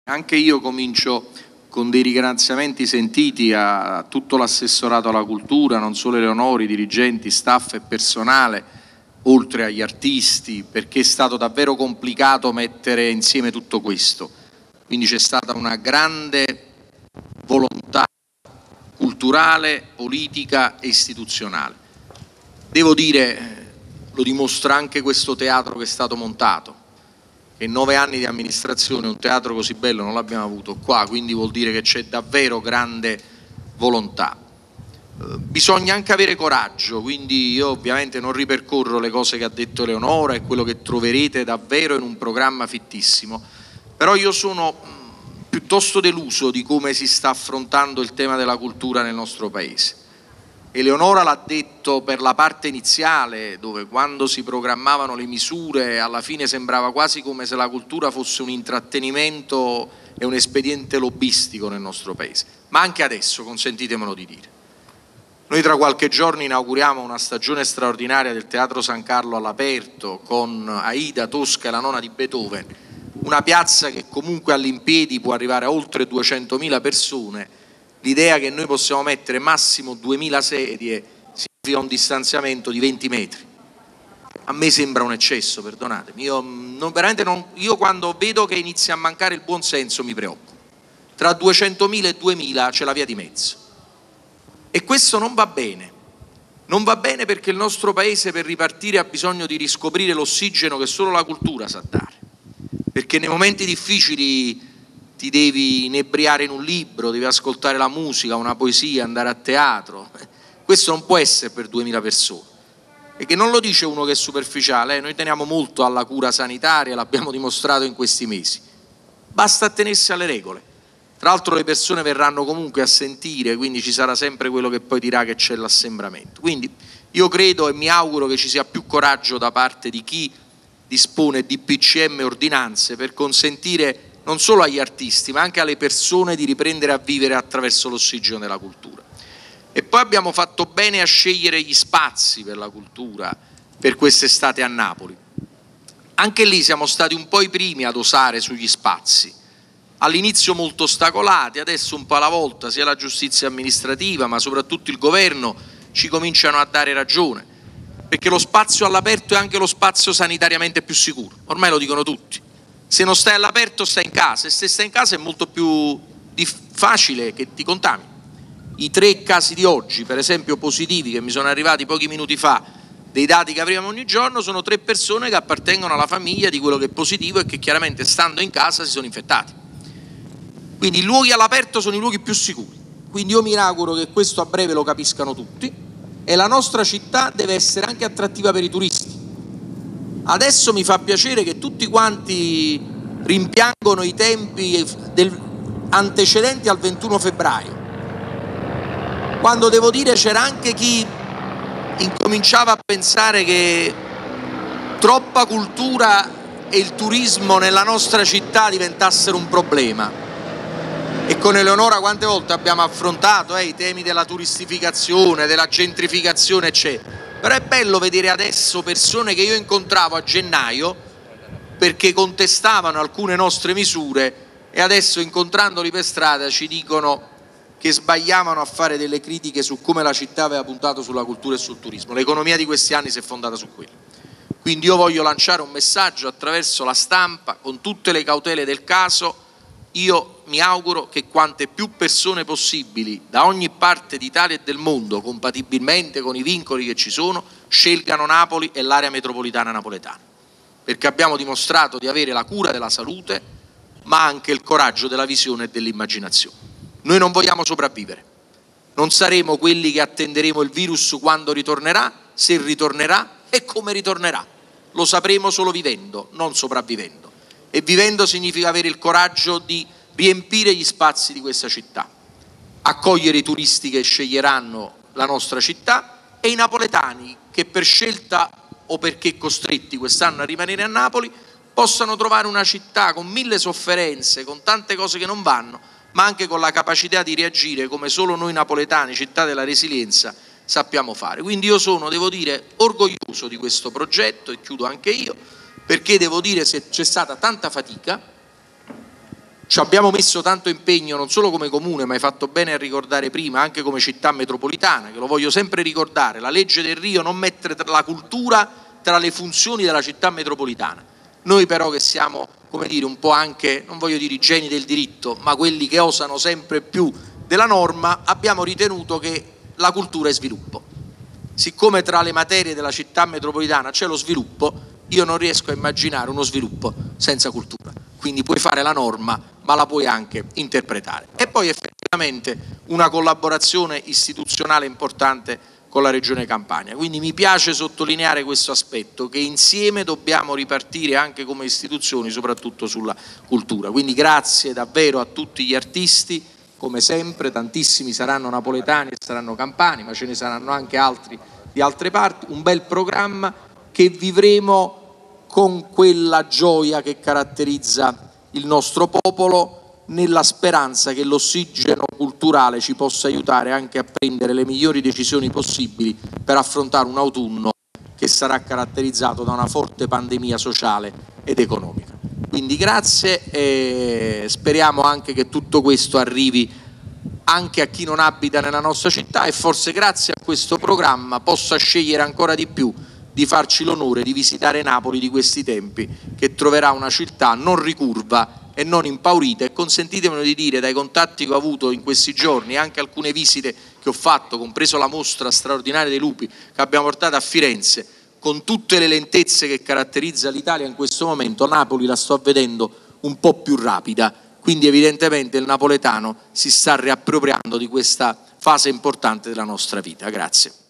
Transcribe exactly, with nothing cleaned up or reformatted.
Anche io comincio con dei ringraziamenti sentiti a tutto l'assessorato alla cultura, non solo Eleonora, dirigenti, staff e personale, oltre agli artisti, perché è stato davvero complicato mettere insieme tutto questo. Quindi c'è stata una grande volontà culturale, politica e istituzionale. Devo dire, lo dimostra anche questo teatro che è stato montato, che in nove anni di amministrazione un teatro così bello non l'abbiamo avuto qua, quindi vuol dire che c'è davvero grande volontà. Eh, bisogna anche avere coraggio, quindi io ovviamente non ripercorro le cose che ha detto Eleonora e quello che troverete davvero in un programma fittissimo, però io sono mh, piuttosto deluso di come si sta affrontando il tema della cultura nel nostro Paese. Eleonora l'ha detto per la parte iniziale, dove quando si programmavano le misure alla fine sembrava quasi come se la cultura fosse un intrattenimento e un espediente lobbistico nel nostro Paese, ma anche adesso, consentitemelo di dire. Noi tra qualche giorno inauguriamo una stagione straordinaria del Teatro San Carlo all'aperto con Aida, Tosca e la nona di Beethoven, una piazza che comunque all'impiedi può arrivare a oltre duecentomila persone. L'idea che noi possiamo mettere massimo duemila sedie significa un distanziamento di venti metri. A me sembra un eccesso, perdonatemi. Io, non, veramente non, io quando vedo che inizia a mancare il buon senso mi preoccupo. Tra duecentomila e duemila c'è la via di mezzo. E questo non va bene. Non va bene perché il nostro Paese per ripartire ha bisogno di riscoprire l'ossigeno che solo la cultura sa dare. Perché nei momenti difficili ti devi inebriare in un libro, devi ascoltare la musica, una poesia, andare a teatro. Questo non può essere per duemila persone. E che non lo dice uno che è superficiale, eh? Noi teniamo molto alla cura sanitaria, l'abbiamo dimostrato in questi mesi. Basta attenersi alle regole. Tra l'altro le persone verranno comunque a sentire, quindi ci sarà sempre quello che poi dirà che c'è l'assembramento. Quindi io credo e mi auguro che ci sia più coraggio da parte di chi dispone di P C M e ordinanze per consentire non solo agli artisti ma anche alle persone di riprendere a vivere attraverso l'ossigeno della cultura. E poi abbiamo fatto bene a scegliere gli spazi per la cultura per quest'estate a Napoli. Anche lì siamo stati un po' i primi ad osare sugli spazi, all'inizio molto ostacolati, adesso un po' alla volta sia la giustizia amministrativa ma soprattutto il governo ci cominciano a dare ragione, perché lo spazio all'aperto è anche lo spazio sanitariamente più sicuro, ormai lo dicono tutti. Se non stai all'aperto stai in casa e se stai in casa è molto più facile che ti contamini. I tre casi di oggi, per esempio positivi, che mi sono arrivati pochi minuti fa, dei dati che avremo ogni giorno, sono tre persone che appartengono alla famiglia di quello che è positivo e che chiaramente stando in casa si sono infettati. Quindi i luoghi all'aperto sono i luoghi più sicuri. Quindi io mi auguro che questo a breve lo capiscano tutti e la nostra città deve essere anche attrattiva per i turisti. Adesso mi fa piacere che tutti quanti rimpiangono i tempi del, antecedenti al ventuno febbraio, quando devo dire c'era anche chi incominciava a pensare che troppa cultura e il turismo nella nostra città diventassero un problema. E con Eleonora quante volte abbiamo affrontato eh, i temi della turistificazione, della gentrificazione eccetera. Però è bello vedere adesso persone che io incontravo a gennaio perché contestavano alcune nostre misure e adesso incontrandoli per strada ci dicono che sbagliavano a fare delle critiche su come la città aveva puntato sulla cultura e sul turismo. L'economia di questi anni si è fondata su quello. Quindi io voglio lanciare un messaggio attraverso la stampa, con tutte le cautele del caso. Io mi auguro che quante più persone possibili da ogni parte d'Italia e del mondo, compatibilmente con i vincoli che ci sono, scelgano Napoli e l'area metropolitana napoletana, perché abbiamo dimostrato di avere la cura della salute ma anche il coraggio della visione e dell'immaginazione. Noi non vogliamo sopravvivere, non saremo quelli che attenderemo il virus quando ritornerà, se ritornerà e come ritornerà. Lo sapremo solo vivendo, non sopravvivendo. E vivendo significa avere il coraggio di riempire gli spazi di questa città, accogliere i turisti che sceglieranno la nostra città e i napoletani che per scelta o perché costretti quest'anno a rimanere a Napoli possano trovare una città con mille sofferenze, con tante cose che non vanno, ma anche con la capacità di reagire come solo noi napoletani, città della resilienza, sappiamo fare. Quindi io sono, devo dire, orgoglioso di questo progetto e chiudo anche io, perché devo dire che c'è stata tanta fatica, ci abbiamo messo tanto impegno non solo come comune, ma hai fatto bene a ricordare prima, anche come città metropolitana, che lo voglio sempre ricordare, la legge del Rio non mette la cultura tra le funzioni della città metropolitana. Noi però che siamo, come dire, un po' anche, non voglio dire i geni del diritto, ma quelli che osano sempre più della norma, abbiamo ritenuto che la cultura è sviluppo. Siccome tra le materie della città metropolitana c'è lo sviluppo, io non riesco a immaginare uno sviluppo senza cultura. Quindi puoi fare la norma, ma la puoi anche interpretare. E poi effettivamente una collaborazione istituzionale importante con la Regione Campania. Quindi mi piace sottolineare questo aspetto, che insieme dobbiamo ripartire anche come istituzioni, soprattutto sulla cultura. Quindi grazie davvero a tutti gli artisti, come sempre, tantissimi saranno napoletani e saranno campani, ma ce ne saranno anche altri di altre parti, un bel programma che vivremo con quella gioia che caratterizza il nostro popolo, nella speranza che l'ossigeno culturale ci possa aiutare anche a prendere le migliori decisioni possibili per affrontare un autunno che sarà caratterizzato da una forte pandemia sociale ed economica. Quindi grazie e speriamo anche che tutto questo arrivi anche a chi non abita nella nostra città e forse grazie a questo programma possa scegliere ancora di più di farci l'onore di visitare Napoli di questi tempi, che troverà una città non ricurva e non impaurita. E consentitemelo di dire, dai contatti che ho avuto in questi giorni, anche alcune visite che ho fatto, compreso la mostra straordinaria dei lupi che abbiamo portato a Firenze, con tutte le lentezze che caratterizza l'Italia in questo momento, Napoli la sto vedendo un po' più rapida. Quindi evidentemente il napoletano si sta riappropriando di questa fase importante della nostra vita. Grazie.